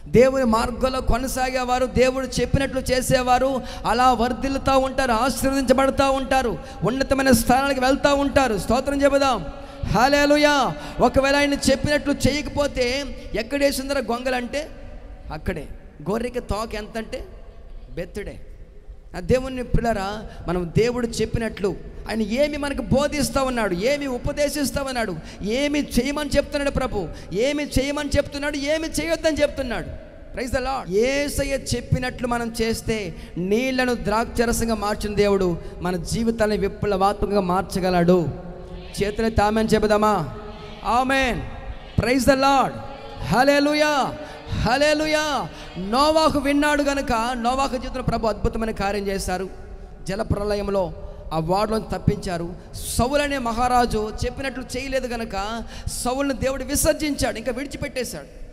దేవుని మార్గంలో కొనసాగేవారు, దేవుడు చెప్పినట్లు చేసేవారు అలా వర్ధిల్లుతూ ఉంటారు, ఆశీర్వదించబడుతూ ఉంటారు, ఉన్నతమైన స్థానానికి వెళ్తూ ఉంటారు. స్తోత్రం చెబుదాం, హల్లెలూయా. ఒకవేళ ఆయన చెప్పినట్లు చేయకపోతే ఎక్కడేసిందర గొంగలంటే అక్కడే, గొర్రెకి తోక ఎంత అంటే బెత్తుడే. దేవుని పిల్లరా, మనం దేవుడు చెప్పినట్లు ఆయన ఏమి మనకు బోధిస్తూ ఉన్నాడు, ఏమి ఉపదేశిస్తూ ఉన్నాడు, ఏమి చేయమని చెప్తున్నాడు ప్రభు, ఏమి చేయమని చెప్తున్నాడు, ఏమి చేయొద్దని చెప్తున్నాడు. Praise the lord. యేసయ్య చెప్పినట్లు మనం చేస్తే నీళ్లను ద్రాక్షరసంగా మార్చిన దేవుడు మన జీవితాన్ని విప్లవాత్మకంగా మార్చగలడు. చేతులెత్తి ఆమేన్ చెబుదామా? Amen. Praise the Lord. Hallelujah, hallelujah. నోవాహు విన్నాడు గనుక నోవాహు జీవితంలో ప్రభు అద్భుతమైన కార్యం చేశారు. జలప్రలయంలో ఆ వాడలోంచి తప్పించారు. సౌలు అనే మహారాజు చెప్పినట్లు చేయలేదు గనక సౌలుని దేవుడు విసర్జించాడు, ఇంకా విడిచిపెట్టేశాడు.